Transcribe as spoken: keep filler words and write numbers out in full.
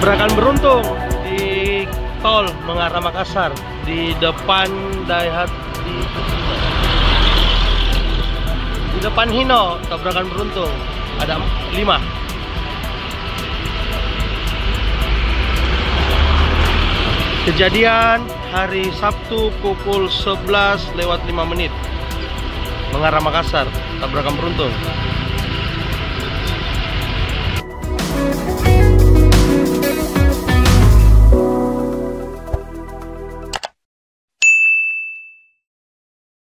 Tabrakan beruntung di tol mengarah Makassar di depan Daihat di, di depan Hino. Tabrakan beruntung ada lima. Kejadian hari Sabtu pukul sebelas lewat lima menit mengarah Makassar. Tabrakan beruntung.